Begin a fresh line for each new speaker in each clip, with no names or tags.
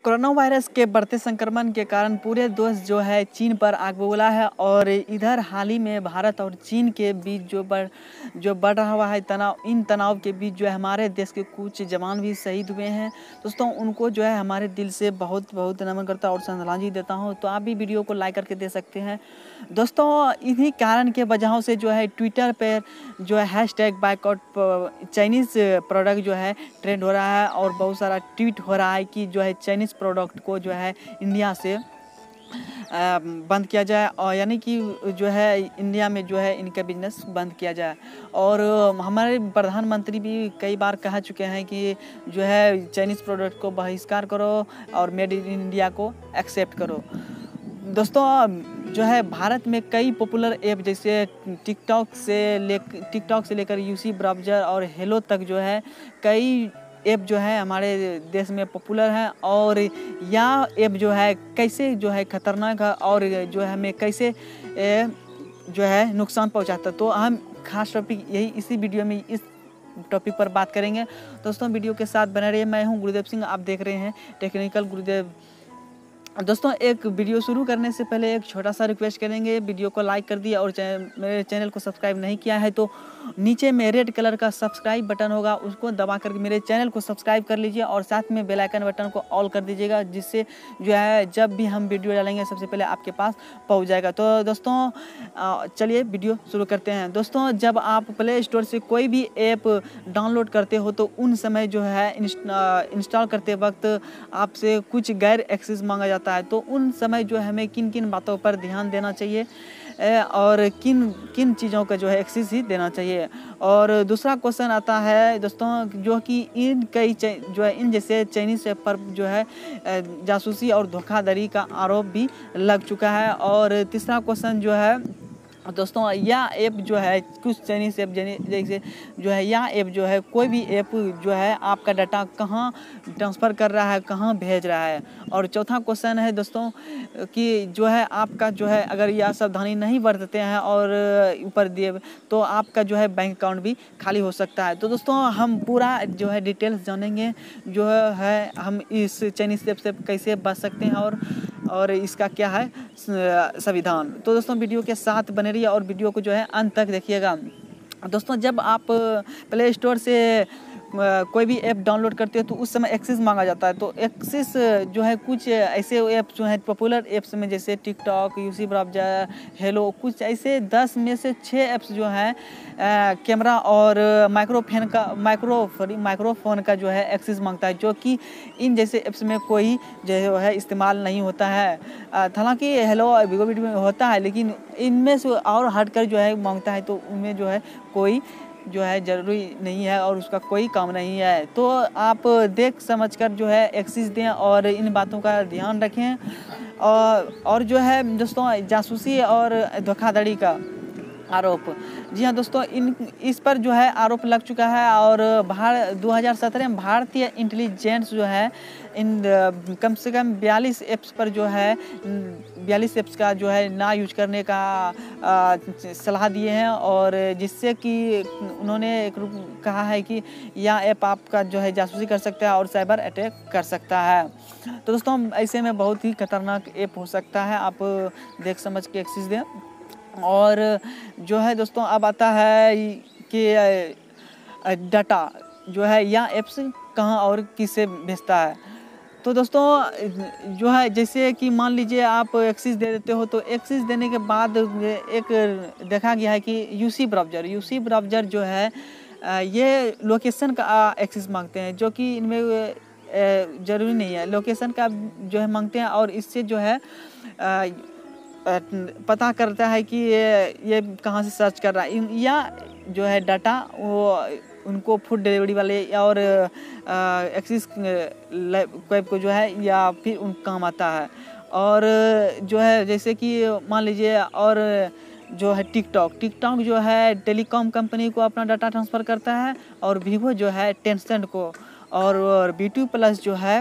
Corona virus के बढ़ते संक्रमण के कारण पूरे देश जो है चीन पर आग बबूला है और इधर हाल ही में भारत और चीन के बीच जो बढ़ रहा हुआ है तनाव, इन तनाव के बीच जो है हमारे देश के कुछ जवान भी शहीद हुए हैं। दोस्तों उनको जो है हमारे दिल से बहुत बहुत नमन करता और श्रद्धांजलि देता हूं। तो आप भी वीडियो को लाइक करके दे सकते हैं। दोस्तों इन्हीं कारण के वजहों से जो है ट्विटर पर जो है हैशटैग बायकॉट चाइनीज़ प्रोडक्ट जो है ट्रेंड हो रहा है और बहुत सारा ट्वीट हो रहा है कि जो है चाइनीज़ प्रोडक्ट को जो है इंडिया से बंद किया जाए और यानी कि जो है इंडिया में जो है इनका बिजनेस बंद किया जाए। और हमारे प्रधानमंत्री भी कई बार कह चुके हैं कि जो है चाइनीज़ प्रोडक्ट को बहिष्कार करो और मेड इन इंडिया को एक्सेप्ट करो। दोस्तों जो है भारत में कई पॉपुलर ऐप जैसे टिकटॉक से लेकर यूसी ब्राउज़र और हेलो तक जो है कई ऐप जो है हमारे देश में पॉपुलर है और यह ऐप जो है कैसे जो है ख़तरनाक है और जो है हमें कैसे जो है नुकसान पहुंचाता है। तो हम खास टॉपिक यही इसी वीडियो में इस टॉपिक पर बात करेंगे। दोस्तों वीडियो के साथ बने रहिए। मैं हूं गुरुदेव सिंह, आप देख रहे हैं टेक्निकल गुरुदेव। दोस्तों एक वीडियो शुरू करने से पहले एक छोटा सा रिक्वेस्ट करेंगे, वीडियो को लाइक कर दिया और मेरे चैनल को सब्सक्राइब नहीं किया है तो नीचे में रेड कलर का सब्सक्राइब बटन होगा, उसको दबा कर मेरे चैनल को सब्सक्राइब कर लीजिए और साथ में बेल आइकन बटन को ऑल कर दीजिएगा, जिससे जो है जब भी हम वीडियो डालेंगे सबसे पहले आपके पास पहुँच जाएगा। तो दोस्तों चलिए वीडियो शुरू करते हैं। दोस्तों जब आप प्ले स्टोर से कोई भी ऐप डाउनलोड करते हो तो उन समय जो है इंस्टॉल करते वक्त आपसे कुछ गैर एक्सेस मांगा जाता है। तो उन समय जो है हमें किन किन बातों पर ध्यान देना चाहिए और किन किन चीज़ों का जो है एक्सेस ही देना चाहिए। और दूसरा क्वेश्चन आता है दोस्तों जो कि इन जैसे चाइनीज़ ऐप पर जो है जासूसी और धोखाधड़ी का आरोप भी लग चुका है। और तीसरा क्वेश्चन जो है दोस्तों यह ऐप जो है कुछ चाइनीज़ ऐप जैसे जो है यह ऐप जो है कोई भी ऐप जो है आपका डाटा कहाँ ट्रांसफ़र कर रहा है, कहाँ भेज रहा है। और चौथा क्वेश्चन है दोस्तों कि जो है आपका जो है अगर यह सावधानी नहीं बरतते हैं और ऊपर दिए तो आपका जो है बैंक अकाउंट भी खाली हो सकता है। तो दोस्तों हम पूरा जो है डिटेल्स जानेंगे जो है हम इस चाइनीज़ ऐप से कैसे बच सकते हैं और इसका क्या है संविधान। तो दोस्तों वीडियो के साथ बने रहिए और वीडियो को जो है अंत तक देखिएगा। दोस्तों जब आप प्ले स्टोर से कोई भी ऐप डाउनलोड करते हो तो उस समय एक्सेस मांगा जाता है। तो एक्सेस जो है कुछ ऐसे ऐप जो है पॉपुलर ऐप्स में जैसे टिकटॉक, यूसी ब्राउज़र, हेलो, कुछ ऐसे 10 में से 6 ऐप्स जो हैं कैमरा और माइक्रोफोन का जो है एक्सेस मांगता है, जो कि इन जैसे ऐप्स में कोई जो है इस्तेमाल नहीं होता है। हालांकि हेलो वीगो वीडियो में होता है लेकिन इनमें से और हटकर जो है मांगता है तो उनमें जो है कोई जो है ज़रूरी नहीं है और उसका कोई काम नहीं है। तो आप देख समझकर जो है एक्सेस दें और इन बातों का ध्यान रखें। और जो है दोस्तों जासूसी और धोखाधड़ी का आरोप, जी हाँ दोस्तों इस पर जो है आरोप लग चुका है और 2017 में भारतीय इंटेलिजेंस जो है इन कम से कम 42 ऐप्स पर जो है 42 ऐप्स का जो है ना यूज करने का सलाह दिए हैं और जिससे कि उन्होंने कहा है कि यह ऐप आपका जो है जासूसी कर सकता है और साइबर अटैक कर सकता है। तो दोस्तों ऐसे में बहुत ही खतरनाक ऐप हो सकता है, आप देख समझ के एक्सेस दें। और जो है दोस्तों अब आता है कि डाटा जो है यह ऐप्स कहाँ और किसे भेजता है। तो दोस्तों जो है जैसे कि मान लीजिए आप एक्सेस दे देते हो तो एक्सेस देने के बाद एक देखा गया है कि यूसी ब्राउज़र जो है ये लोकेशन का एक्सेस मांगते हैं, जो कि इनमें ज़रूरी नहीं है। लोकेशन का जो है मांगते हैं और इससे जो है पता करता है कि ये कहाँ से सर्च कर रहा है या जो है डाटा वो उनको फूड डिलीवरी वाले और एक्सिस वेब को जो है या फिर उन काम आता है। और जो है जैसे कि मान लीजिए और जो है टिकटॉक जो है टेलीकॉम कंपनी को अपना डाटा ट्रांसफ़र करता है और वीवो जो है टेंसेंट को और BT प्लस जो है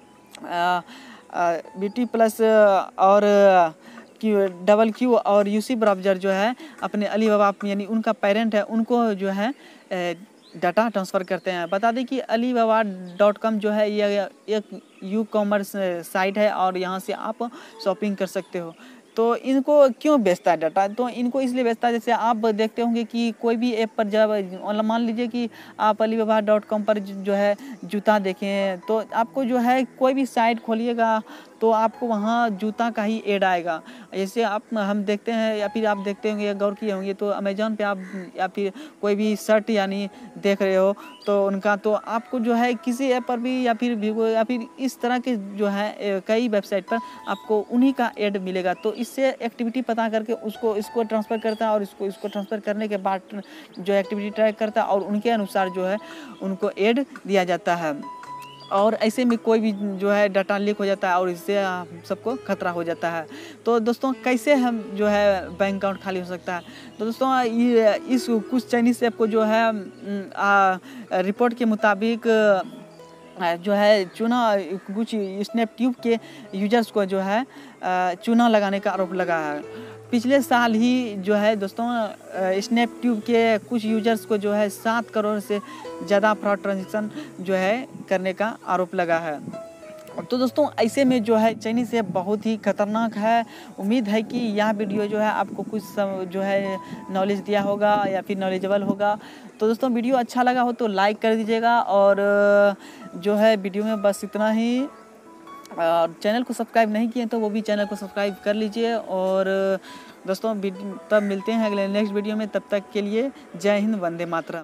BT प्लस और QQ और यूसी ब्राउज़र जो है अपने अलीबाबा यानी उनका पेरेंट है उनको जो है डाटा ट्रांसफ़र करते हैं। बता दें कि alibaba.com जो है ये एक यू कॉमर्स साइट है और यहाँ से आप शॉपिंग कर सकते हो। तो इनको क्यों बेचता है डाटा? तो इनको इसलिए बेचता है, जैसे आप देखते होंगे कि कोई भी ऐप पर जब मान लीजिए कि आप alibaba.com पर जो है जूता देखें, तो आपको जो है कोई भी साइट खोलिएगा तो आपको वहाँ जूता का ही ऐड आएगा। जैसे हम देखते हैं या फिर आप देखते होंगे, गौर किए होंगे, तो अमेज़न पे आप या फिर कोई भी शर्ट यानी देख रहे हो तो उनका, तो आपको जो है किसी ऐप पर भी या फिर वीवो या फिर इस तरह के जो है कई वेबसाइट पर आपको उन्हीं का ऐड मिलेगा। तो इससे एक्टिविटी पता करके इसको ट्रांसफ़र करता है और इसको ट्रांसफ़र करने के बाद जो एक्टिविटी ट्रैक करता है और उनके अनुसार जो है उनको ऐड दिया जाता है। और ऐसे में कोई भी जो है डाटा लीक हो जाता है और इससे सबको खतरा हो जाता है। तो दोस्तों कैसे हम जो है बैंक अकाउंट खाली हो सकता है? तो दोस्तों ये इस कुछ चाइनीज़ ऐप को जो है रिपोर्ट के मुताबिक जो है चूना कुछ स्नैपट्यूब के यूजर्स को जो है चूना लगाने का आरोप लगा है। पिछले साल ही जो है दोस्तों स्नैपट्यूब के कुछ यूजर्स को जो है 7 करोड़ से ज़्यादा फ्रॉड ट्रांजैक्शन जो है करने का आरोप लगा है। तो दोस्तों ऐसे में जो है चाइनीज़ ऐप बहुत ही खतरनाक है। उम्मीद है कि यह वीडियो जो है आपको कुछ जो है नॉलेज दिया होगा या फिर नॉलेजेबल होगा। तो दोस्तों वीडियो अच्छा लगा हो तो लाइक कर दीजिएगा और जो है वीडियो में बस इतना ही। और चैनल को सब्सक्राइब नहीं किए तो वो भी चैनल को सब्सक्राइब कर लीजिए। और दोस्तों तब मिलते हैं अगले नेक्स्ट वीडियो में, तब तक के लिए जय हिंद, वंदे मातरम।